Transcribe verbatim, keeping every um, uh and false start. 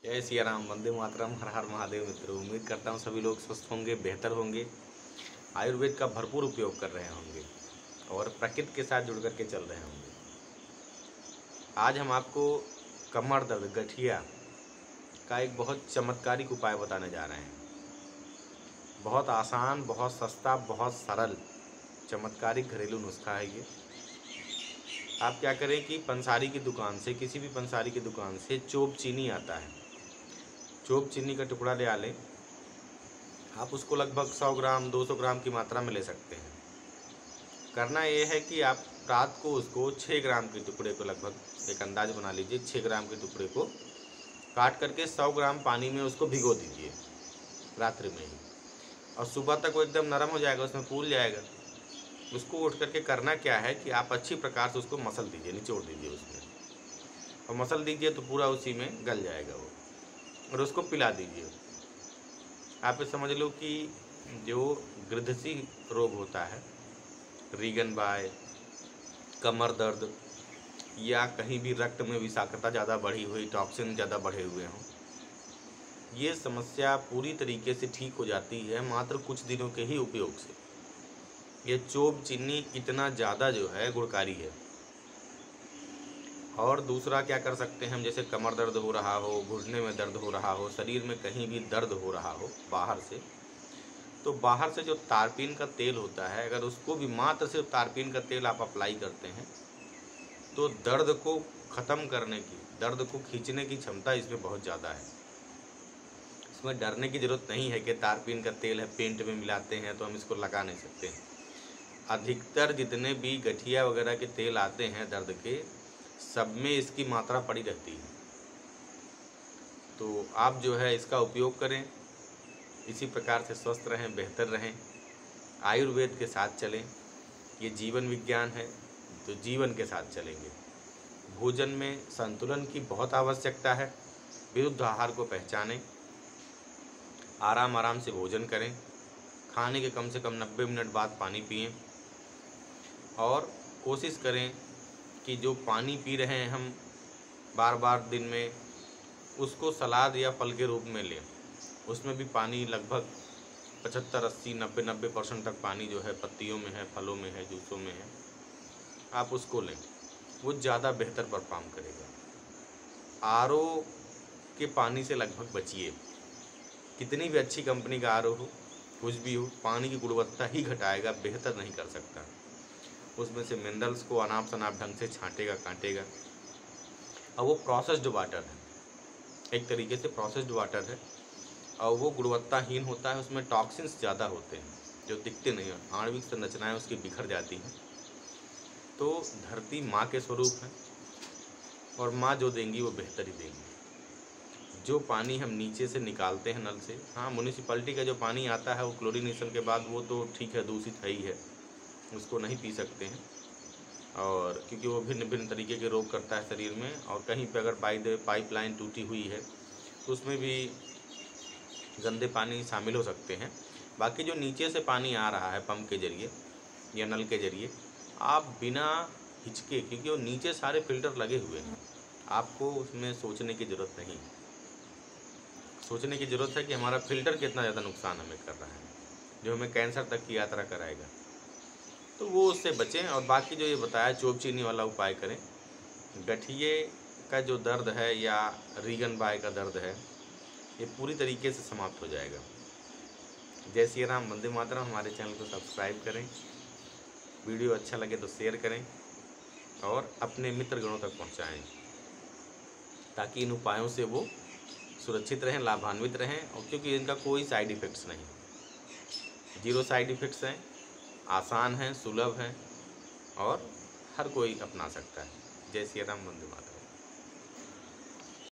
जय सिया राम, वंदे मातरम, हर हर महादेव। मित्रों, उम्मीद करता हूँ सभी लोग स्वस्थ होंगे, बेहतर होंगे, आयुर्वेद का भरपूर उपयोग कर रहे होंगे और प्रकृति के साथ जुड़ करके चल रहे होंगे। आज हम आपको कमर दर्द, गठिया का एक बहुत चमत्कारिक उपाय बताने जा रहे हैं। बहुत आसान, बहुत सस्ता, बहुत सरल चमत्कारिक घरेलू नुस्खा है ये। आप क्या करें कि पंसारी की दुकान से, किसी भी पंसारी की दुकान से चोप चीनी आता है, चोप चीनी का टुकड़ा ले आ लें। आप उसको लगभग सौ ग्राम दो सौ ग्राम की मात्रा में ले सकते हैं। करना ये है कि आप रात को उसको छः ग्राम के टुकड़े को, लगभग एक अंदाज बना लीजिए, छः ग्राम के टुकड़े को काट करके सौ ग्राम पानी में उसको भिगो दीजिए रात्रि में ही, और सुबह तक वो एकदम नरम हो जाएगा, उसमें फूल जाएगा। उसको उठ करके करना क्या है कि आप अच्छी प्रकार से उसको मसल दीजिए, निचोड़ दीजिए उसमें, और मसल दीजिए तो पूरा उसी में गल जाएगा वो, और उसको पिला दीजिए। आप ये समझ लो कि जो गृद्धसी रोग होता है, रीगन बाय, कमर दर्द, या कहीं भी रक्त में विषाक्तता ज़्यादा बढ़ी हुई, टॉक्सिन ज़्यादा बढ़े हुए हों, ये समस्या पूरी तरीके से ठीक हो जाती है मात्र कुछ दिनों के ही उपयोग से। ये चोप चीनी इतना ज़्यादा जो है गुणकारी है। और दूसरा क्या कर सकते हैं हम, जैसे कमर दर्द हो रहा हो, घुटने में दर्द हो रहा हो, शरीर में कहीं भी दर्द हो रहा हो बाहर से, तो बाहर से जो तारपीन का तेल होता है, अगर उसको भी मात्र सिर्फ तारपीन का तेल आप अप्लाई करते हैं तो दर्द को ख़त्म करने की, दर्द को खींचने की क्षमता इसमें बहुत ज़्यादा है। इसमें डरने की ज़रूरत नहीं है कि तारपीन का तेल है, पेंट में मिलाते हैं तो हम इसको लगा नहीं सकते हैं। अधिकतर जितने भी गठिया वगैरह के तेल आते हैं दर्द के, सब में इसकी मात्रा पड़ी रहती है। तो आप जो है इसका उपयोग करें, इसी प्रकार से स्वस्थ रहें, बेहतर रहें, आयुर्वेद के साथ चलें। ये जीवन विज्ञान है, तो जीवन के साथ चलेंगे। भोजन में संतुलन की बहुत आवश्यकता है। विरुद्ध आहार को पहचानें, आराम आराम से भोजन करें, खाने के कम से कम नब्बे मिनट बाद पानी पिएं, और कोशिश करें कि जो पानी पी रहे हैं हम बार बार दिन में, उसको सलाद या फल के रूप में लें। उसमें भी पानी लगभग पचहत्तर अस्सी नब्बे नब्बे परसेंट तक पानी जो है पत्तियों में है, फलों में है, जूसों में है, आप उसको लें, वो ज़्यादा बेहतर परफॉर्म करेगा। आर ओ के पानी से लगभग बचिए। कितनी भी अच्छी कंपनी का आर ओ हो, कुछ भी हो, पानी की गुणवत्ता ही घटाएगा, बेहतर नहीं कर सकता। उसमें से मिनरल्स को अनाप शनाप ढंग से छांटेगा, काटेगा। और वो प्रोसेस्ड वाटर है, एक तरीके से प्रोसेस्ड वाटर है, और वो गुणवत्ताहीन होता है। उसमें टॉक्सिन्स ज़्यादा होते हैं जो दिखते नहीं हैं, आणविक संरचनाएं उसकी बिखर जाती हैं। तो धरती माँ के स्वरूप है, और माँ जो देंगी वो बेहतर ही देंगी। जो पानी हम नीचे से निकालते हैं नल से, हाँ, म्यूनिसिपैलिटी का जो पानी आता है वो क्लोरीनेशन के बाद वो तो ठीक है, दूषित है ही है, उसको नहीं पी सकते हैं, और क्योंकि वो भिन्न भिन्न तरीके के रोग करता है शरीर में। और कहीं पे अगर पाइप पाइपलाइन टूटी हुई है तो उसमें भी गंदे पानी शामिल हो सकते हैं। बाकी जो नीचे से पानी आ रहा है पंप के जरिए या नल के जरिए, आप बिना हिचके, क्योंकि वो नीचे सारे फिल्टर लगे हुए हैं, आपको उसमें सोचने की ज़रूरत नहीं। सोचने की ज़रूरत है कि हमारा फ़िल्टर कितना ज़्यादा नुकसान हमें कर रहा है, जो हमें कैंसर तक की यात्रा कराएगा। तो वो उससे बचें, और बाकी जो ये बताया चोप चीनी वाला उपाय करें। गठिए का जो दर्द है या रीगन बाय का दर्द है, ये पूरी तरीके से समाप्त हो जाएगा। जय श्री राम, वंदे मातरम। हमारे चैनल को सब्सक्राइब करें, वीडियो अच्छा लगे तो शेयर करें, और अपने मित्र गणों तक पहुंचाएं, ताकि इन उपायों से वो सुरक्षित रहें, लाभान्वित रहें। और क्योंकि इनका कोई साइड इफ़ेक्ट्स नहीं, जीरो साइड इफ़ेक्ट्स हैं, आसान हैं, सुलभ हैं, और हर कोई अपना सकता है। जय श्री राम, वंदे मातरम।